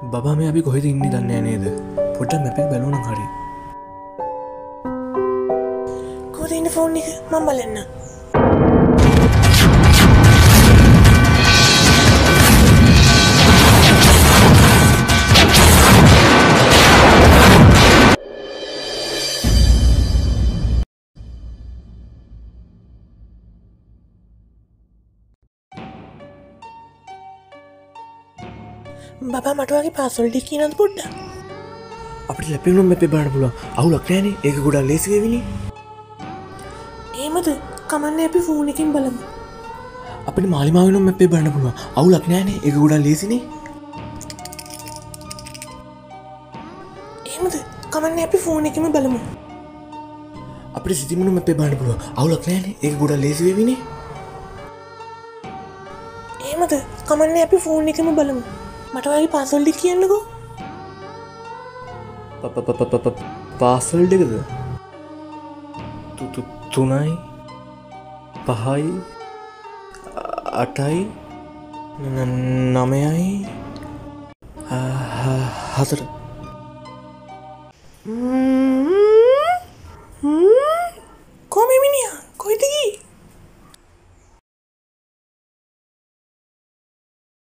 බබා මේ අපි කොහෙද ඉන්නේ දන්නේ නේද? පොඩ්ඩක් මැප් එක බලන්න හරි. කොහෙද ඉන්නේ ෆෝන් එක? මම බලන්න. බබා මට වගේ පාස්වර්ඩ් එක කියනවද පොඩ්ඩක්? අපිට ලැබෙන්න මැප් එක බලන්න පුළුවන්. අවුලක් නැහැනේ. ඒක ගොඩක් ලේසි වෙවිනේ. එහෙමද? කමන්නේ අපි ෆෝන් එකෙන් බලමු. අපිට මාලිමාවෙන් මැප් එක බලන්න පුළුවන්. අවුලක් නැහැනේ. ඒක ගොඩක් ලේසිනේ. එහෙමද? කමන්නේ අපි ෆෝන් එකෙන් බලමු. අපිට සිතිමුණු මැප් එක බලන්න පුළුවන්. අවුලක් නැහැනේ. ඒක ගොඩක් ලේසි වෙවිනේ. එහෙමද? කමන්නේ අපි ෆෝන් එකෙන් බලමු. මට වගේ පාස්වර්ඩ් එක කියන්නකෝ. පාස්වර්ඩ් එකද? 3යි 5යි 8යි 9යි 4